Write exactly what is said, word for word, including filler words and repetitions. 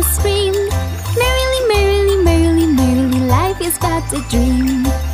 scream. Merrily, merrily, merrily, merrily, life is but a dream.